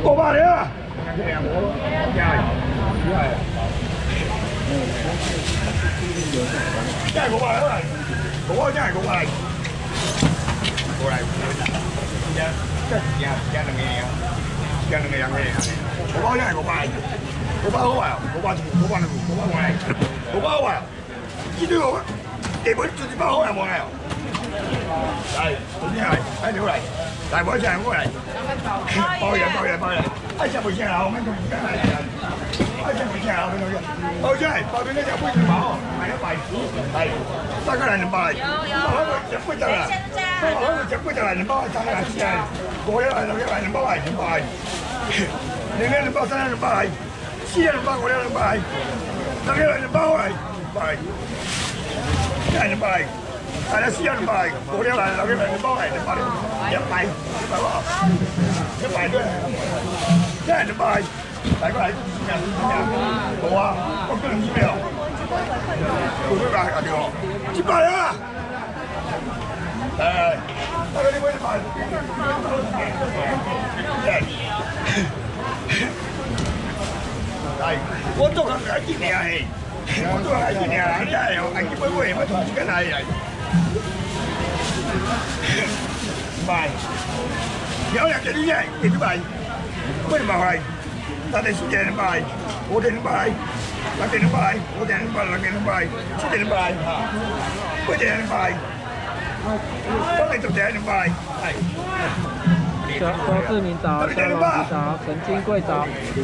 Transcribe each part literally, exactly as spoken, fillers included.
五百了啊！真係五百啦，我真係五百。過嚟，真真真真兩嘢，真兩樣嘢。我真係五百，五百好啊，五百五百五百過嚟，五百好啊，呢堆我基本最包好係冇嘅。係，總之係喺條嚟，大部一隻係過嚟，包嘢包嘢包嘢，一隻冇錢啊，我們仲唔緊係人。 一隻冇錢啊！邊度嘅？好真係，代表呢隻杯住包，係一幣，係三個人兩百，有有，一杯就啦，一杯就係兩百，三個人四人，過一係六一係兩百係兩百，兩人兩百三人兩百，四人兩百五人兩百，六一係兩百係兩百，一係兩百，係啦四人兩百，過一係六一係兩百係兩百，一幣一幣喎，一幣ด้วย一係兩百。 大哥係咩啊？冇啊！我都唔知咩啊！做咩㗎？阿條接埋啊！誒，大家呢位快！係，我都係係見你啊！係，我都係見你啊！真係有係見杯杯，我同時間係係。唔係，有人嘅呢啲亦都係，不如咪係。 他哋四點兩百，五點兩百，六點兩百，五點兩百，六點兩百，七點兩百，八點兩百，九點十點兩百，係。 周志明早，周老師早，陳金貴早。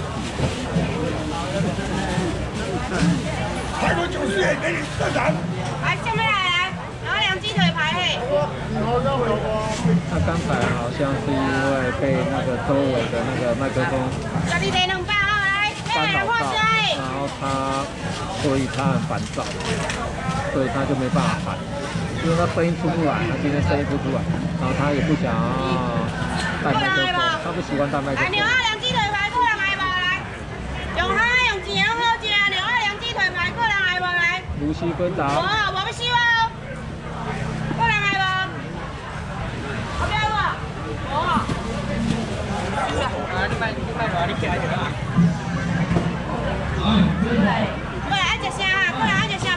泰國九十元給你上場。 來，下面來來，然後兩雞腿排嘿。 他剛才好像是因為被那個周圍的那個麥克風干擾到，然後他，所以他很煩躁，所以他就沒辦法喊，因為他聲音出不來，他今天聲音出不出來，然後他也不想要帶麥克風，他不喜歡帶麥克風。來，牛二兩雞腿排，過來買吧，來，用蝦用錢好食，牛二兩雞腿排，過來買吧，來。盧西芬早。我我們希望。 過來愛食啥啊？過來愛食啥無？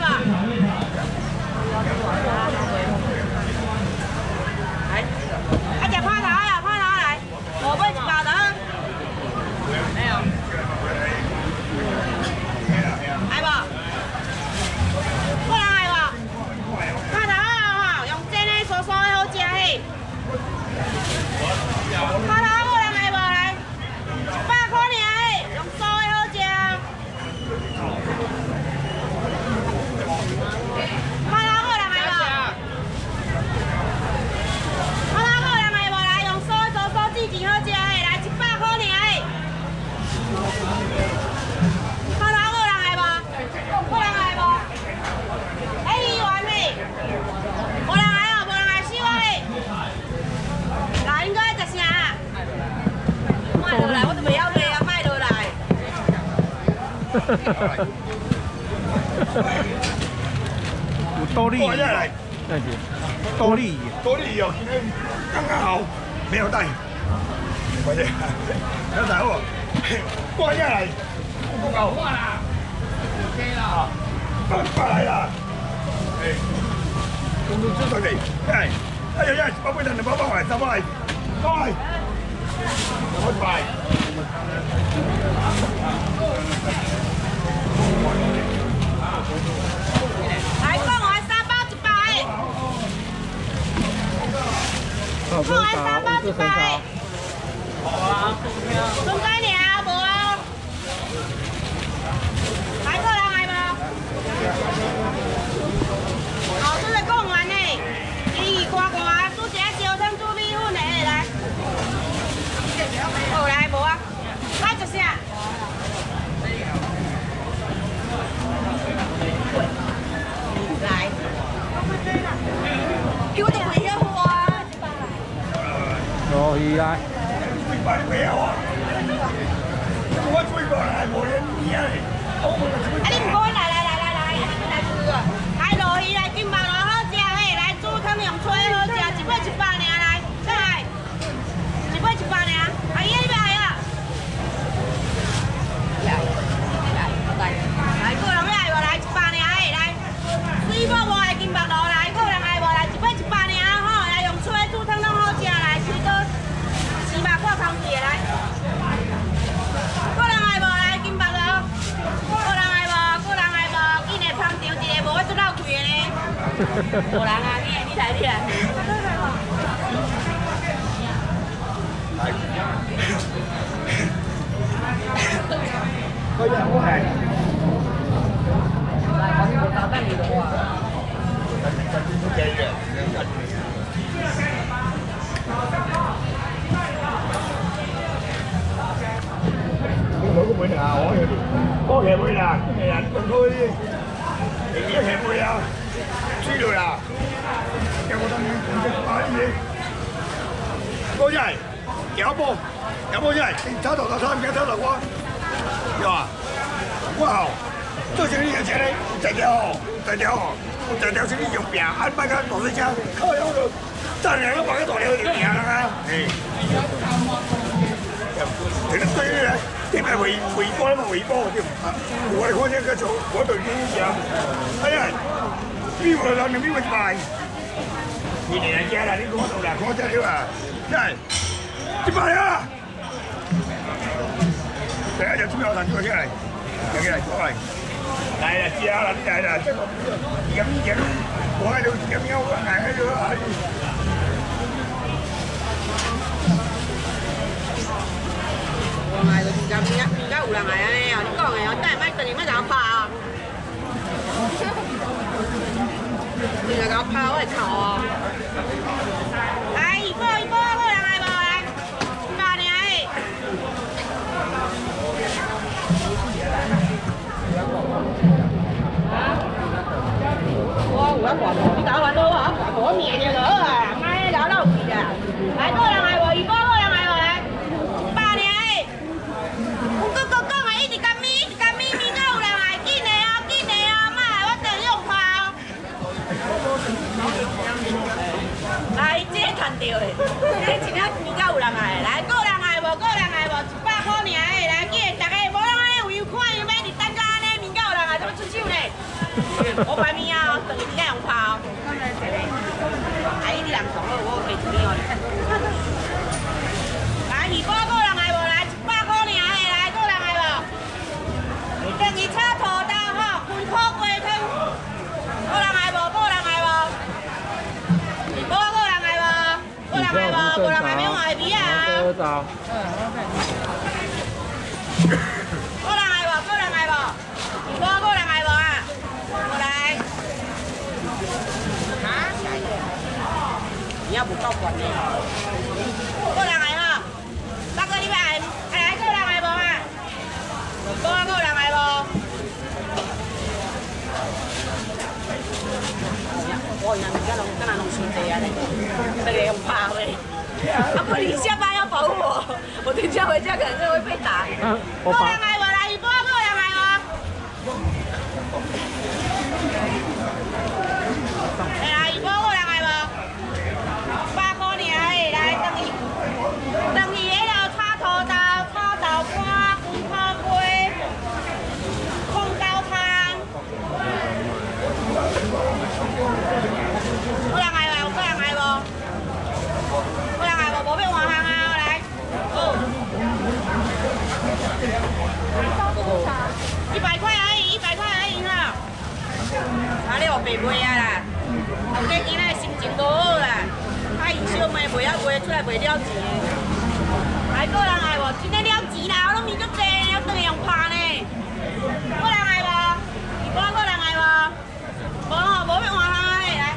來，愛食花頭呀，花頭來，我買一包的。沒有。愛無？過來愛無？花頭啊，用煎的酥酥的好食嘿。花頭。 有多利，那是多利， 多利哦，今天刚刚好，没有带，快点，要带哦，挂下来，不搞挂啦 ，OK 啦，挂挂来啦，哎，公主知道的，哎，哎呀呀，宝贝蛋，你包包来，包包来，包来，我来。 來，貢丸三包一百誒！貢丸三包一百誒！好啊，中間爾無啊？來，個人來無？好吃的貢丸誒，魚乾乾，煮一個燒湯煮米粉誒，來。好來無啊？愛食啥？ 叫我哋回一貨啊！ 可以啊！ 啊！你唔該，來來來來來，來煮啊！來落去來金毛螺好食嘿，來煮湯用吹好食，一杯一百爾來，再來，一杯一百爾。阿姨你要來啊？ 无人啊，你你来你来。 可以啊，我来。 来，我们不招待你的话。 不可以的。我個妹啊，我有我嘅妹啦，係人咁多啲，你嘅妹啊，知道啦，有冇得你唔識買嘢？嗰真係有波，有波真係，炒頭頭炒唔記得炒頭瓜，有啊，哇！做生意有錢咧，在條在條在條生意用餅，按擺個大水車，靠有個賺兩個百個大條就餅啦，誒，其實對於咧。點係回回波嘛？回波啲我係看一個做嗰隊經驗，哎呀，邊個人邊個賣？你哋嚟家啦，你講到啦，講真了啊，真係點賣啊？第一日主要人叫出嚟，叫佢嚟過嚟，嚟啦，知啦，你嚟啦，即係飲飲，我喺度飲飲，我喺度喺度。我嗌個而家而家而家有人嚟啊！你講嘅，我真係乜突然乜就怕啊！你嚟搞怕我係頭啊！來，一波一波，有人嚟無？來，八年誒！我有一個，你搞完都好，我面就攞啊！買兩老皮啊！來，個人嚟無？一波個人嚟無？來。來，這個賺到的，這真正比較有人來。來，個人來無？個人來無？一百塊爾誒！來，記得大家無人安尼有看有買，你等下安尼面較有人來，怎麼出手呢？我擺面啊，等伊用泡。哎，你人講了，我可以面哦。來，二波個人來無？來，一百塊爾誒！來，個人來無？等伊炒土豆吼，開苦瓜湯。個人來無？個人來無？無個人來無？個人來無？個人來沒有外邊啊？個人來無？個人來無？無個人來無啊？過來。啊？你要不夠管呢？個人來吼，八個禮拜，來個人來無啊？無個人來無？我原來而家弄，今日弄算地啊！你，你哋用怕喂，啊不，你下班要保護我，我等下回家可能就會被打。過兩來我來一波，過兩來我。來一波，過兩來我。八塊錢而已，來等伊，等伊迄個炒土豆、炒豆乾、滾烤龜、控高湯。我人來無？我人來無？我人來無？無要換行啊！來，哦，一百塊而已，一百塊而已啦。啊，你學白賣啊啦？後日今仔心情都好啦，啊，伊小妹賣啊賣出來賣了錢。來，個人來無？今日了錢啦，我攏面足濟，我等下用拍呢。個人來無？我個人來無？無吼，無要換行啊！來。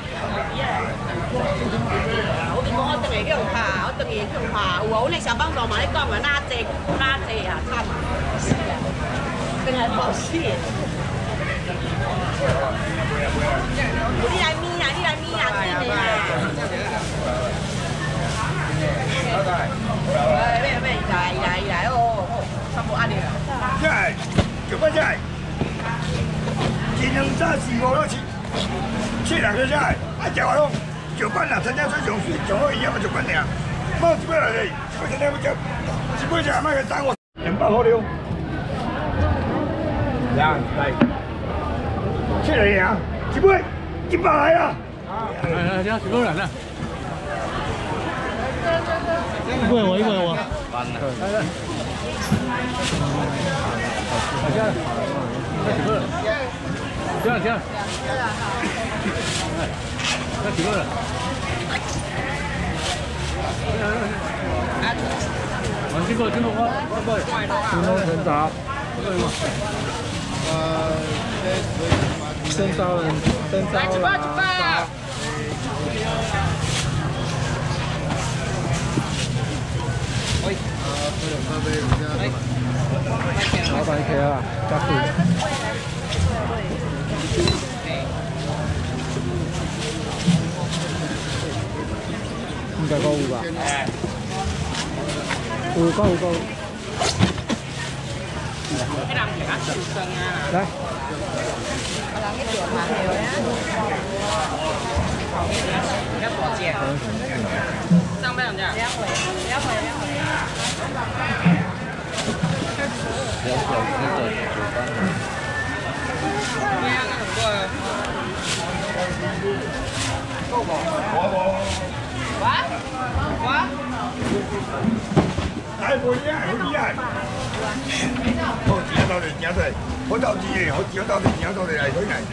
我跟你講，我等下去用拍，我等下去用拍。有啊，我那小幫手嘛，你講個哪濟哪濟啊，慘啊！是啊，等下報死。你來咪啦，你來咪啦，真的啦。哎，咩咩，來來來哦，差不多安尼啦。真係，做乜真係？一兩三四五六七。七兩個菜，啊，食完攏上班啦，參加水上水上好伊也嘛上班爾，冇一杯來嘞，我今天要食，一杯食賣個等我兩百好了。呀，來，七個呀，一杯一百來啊！來來，這幾個人啊？一杯我，一杯我。完了。來來。大家好，幾個人？ 这样这样。那几个人？啊，经过经过我，这个青龙神杂，这个有吗？呃，生招人，生招啦。喂。老板客啊，加贵。应该够有吧？有够有够。来。上班两两回，两回两回。两小时的九班。对呀，那很多啊。够不？我我。哇哇！哎，不一样，不一样。好，听到的，听到的，我到底的，我听到的，听到的来，可以来。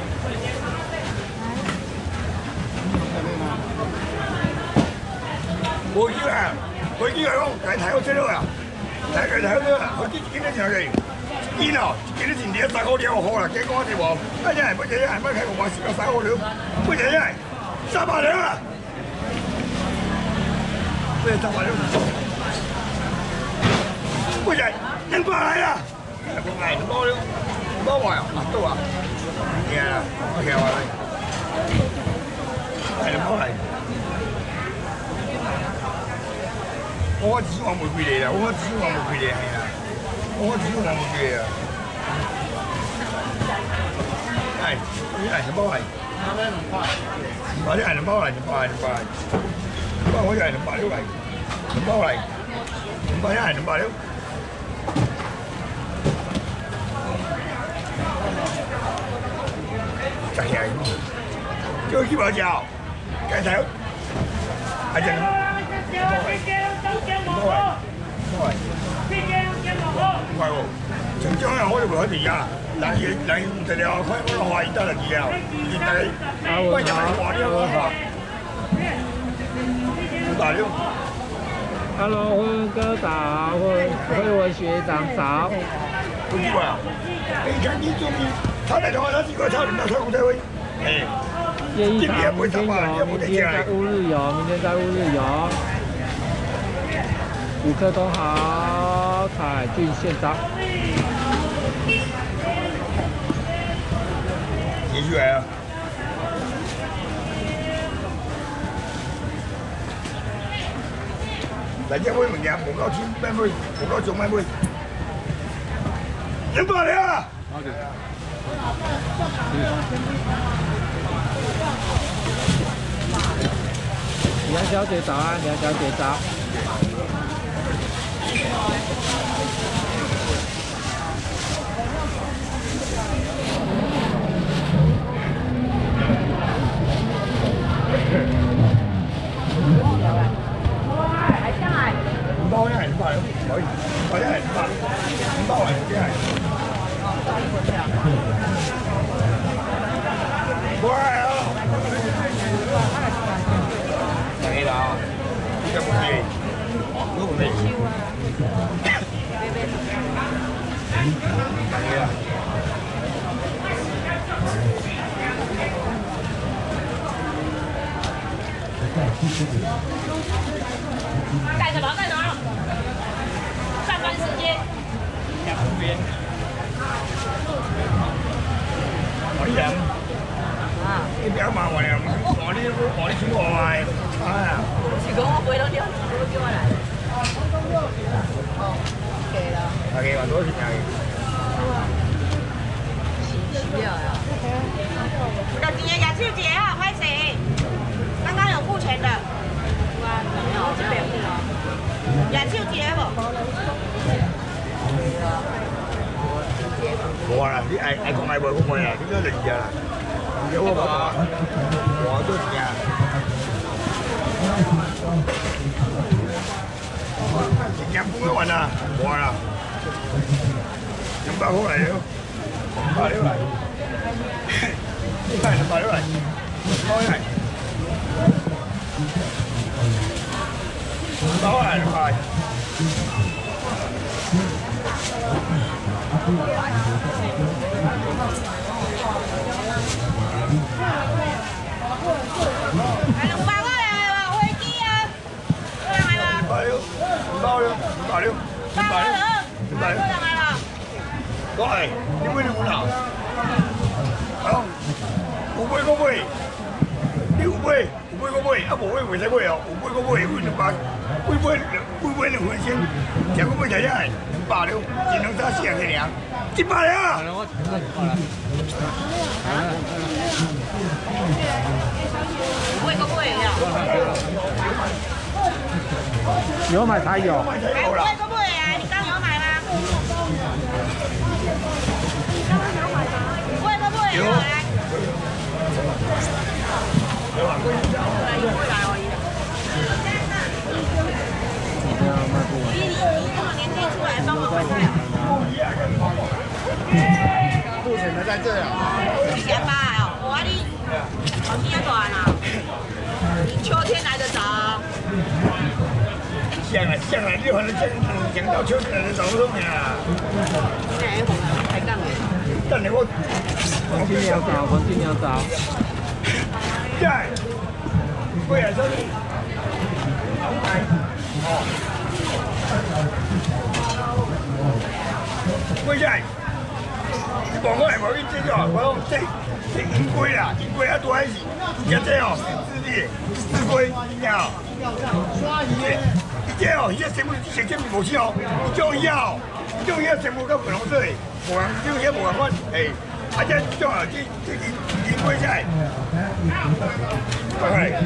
冇要啊！佢呢個講係睇好車咯啊！睇佢睇好咗啊！佢見見得上嘅，見啊！見得前啲大好料好啦，幾個啲喎，一人乜嘢一人乜睇我話試過大好料，乜嘢一人三百兩啊！乜嘢三百兩？乜嘢兩百嚟啊？兩百唔多了，唔多話啊，多啊！係啊，我聽話你，係兩百嚟。我只話玫瑰嚟啦，我只話玫瑰嚟係啦，我只話玫瑰嚟啊！係，呢係兩包嚟，或者係兩包嚟，兩包係兩包嚟，兩包好似係兩百六嚟，兩包嚟，兩包一係兩百六。就係，叫幾包椒，雞頭，係隻。唔係喎，長江係可以回去呀，但係但係唔得了，開嗰個海得啦，而家而家喂又係話呢個話，好大料。Hello， 輝哥早，輝輝文學長早。 好幾個啊？你看你中意，他嚟講他幾個差唔多，他講對位。誒， 葉一堂明天有，明天在烏日有，明天在烏日有。五顆都好，彩俊县长。 继续来啊！大家會明日無夠錢咩妹，無夠做咩妹？兩百兩啊！ 梁小姐早安，梁小姐早。 五包一係五百，可以，或者係五百，五包係幾係？哇！係啦，呢個冇嘢，呢個冇嘢。係啊。 带什么？带什么？上班时间。 两边。我啲人。啊。你不要骂我呀！我啲我啲錢我係。啊。如果我回到你，如果叫我來。哦。OK 啦。OK，話多錢啊？需要呀。等今年雅秀姐啊，拍谁？刚刚有付钱的。没有，这边付啊。雅秀姐不？冇啊！啲嗌嗌講嗌話嗰個啊，點解嚟㗎啦？有啊嘛，我都知啊。新加坡嗰運啊，冇啊，兩百好嚟咯。 八六来，来八六来，八来，八来八。 来两百块来吧，飞机啊，过来吧。 八六，八六，八六， 八六，八六来吧。 喂，你买你有哪？好，有买我买，你有买，有买我买，啊无买袂使买哦，有买我买，有两百，几买几买两分钱，听我买食遐，两百了，一两三四样个尔，一百了。 贵个贵呀！ 有买才有。 贵个贵啊！你刚有买吗？贵个贵有来。有啊，贵来而已。 这样卖不完。 你你你这么年轻出来帮我买菜啊？ 目前的在这啊。 你先买哦，我你。好天短啊！你秋天来得早。 像啊像啊，你反正讲讲到秋天来得早不懂呀。 哎，抬杠的。 等下我。 黄金鸟找，黄金鸟找。 在。贵啊，兄弟。哦。贵在。你望我来，我去介绍，我讲这。这银龟啦，银龟啊多还是，现在哦，是智利，智龟，你听哦，伊这哦，伊这全部成这无钱哦，种遐哦，种遐全部到粉红色的，无人种遐无人款，哎，啊这种啊，这这银银龟下来，快快。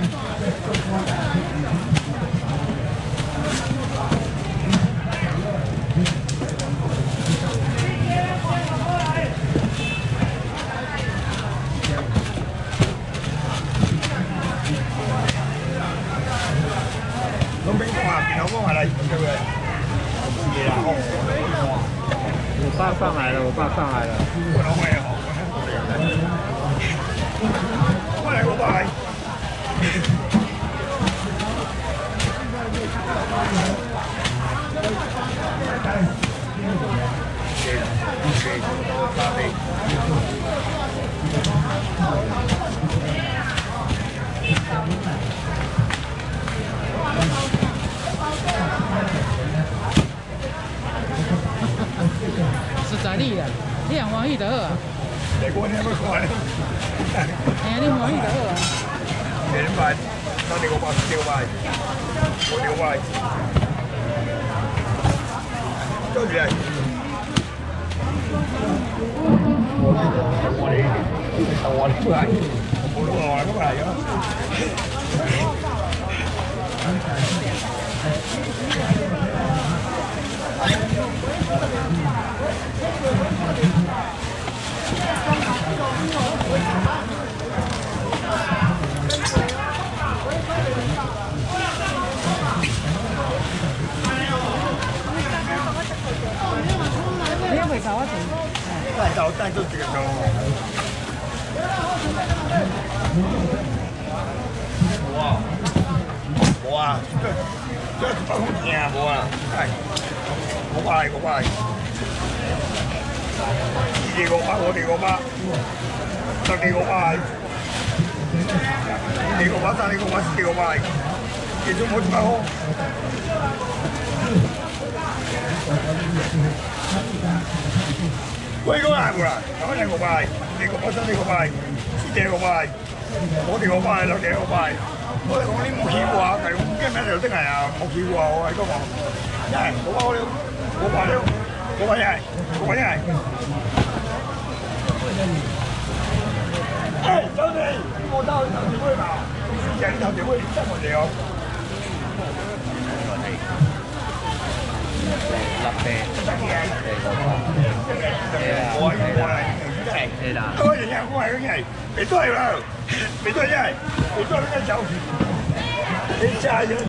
拢免讲啊，然后我来，对不对？是啦，哦。 我爸上来了，我爸上来了。 我老妹哦，我来，我来。 实在你啊，你也欢喜得好啊。 来过年要看嘞。 哎，你欢喜得好啊。 两百，三六百，四六百，五六百。多少钱？我哩，我哩不来，我哩我哩不来哟。 你要会搞我钱？ 带到带就这个高。无啊，无啊，这这是包红钱啊，无啊，哎，五百五百，一个五百，我哋五百，十个五百，你五百，三个五百，四个五百，其中冇一百好。贵個係冇啦，咁樣五百，你個百三你個百，四隻個百，我哋個百六隻個百，我哋講你冇起過啊，係咁驚咩就真係啊，冇起過啊，我係講講，一係個百了，個百了，個百一係，個百一係。誒，走你，我到頭條會嘛，人頭條會真係我哋哦。 立地，地嗰個， 我係我係，真係， 係啦。 嗰個人啊，我係嗰人，你都係啦，你都係一係，你都係嗰隻走，你揸咗。